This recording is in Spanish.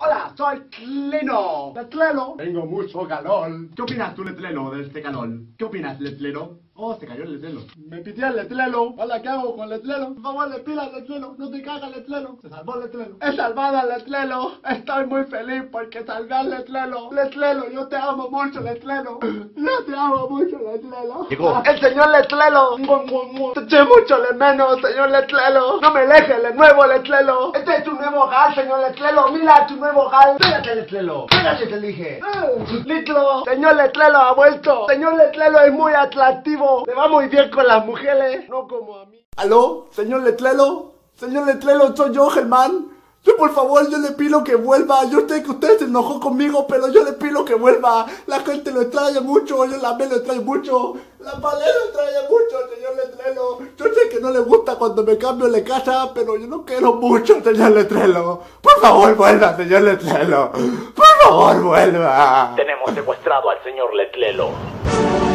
Hola, soy Tleno. Letlelo. Tengo mucho calor. ¿Qué opinas tú, Letlelo, de este calor? ¿Qué opinas, Letlelo? Oh, se cayó el Letlelo. Me pité el Letlelo. Hola, ¿qué hago con Letlelo? Por favor, le pila al Letlelo. No te cagas, Letlelo. Se salvó Letlelo. He salvado al Letlelo. Estoy muy feliz porque salvé al Letlelo. Letlelo, yo te amo mucho, Letlelo. Yo te amo mucho, Letlelo. Llegó. El señor Letlelo. Te eché mucho de menos, señor Letlelo. No me dejes, de nuevo, Letlelo. Este es tu nuevo hogar, señor Letlelo. Mira tu nuevo hogar. Pégate, Letlelo. Pégate, te dije. Litlo, señor Letlelo ha vuelto. Señor Letlelo es muy atractivo. Le va muy bien con las mujeres, no como a mí. ¿Aló? ¿Señor Letlelo? Señor Letlelo, soy yo, Germán. Yo, por favor, yo le pido que vuelva. Yo sé que usted se enojó conmigo, pero yo le pido que vuelva. La gente lo extraña mucho, yo la lo extraño mucho. La palera lo extraña mucho, señor Letlelo. Yo sé que no le gusta cuando me cambio de casa, pero yo lo quiero mucho, señor Letlelo. Por favor, vuelva, señor Letlelo. Por favor, vuelva. Tenemos secuestrado al señor Letlelo.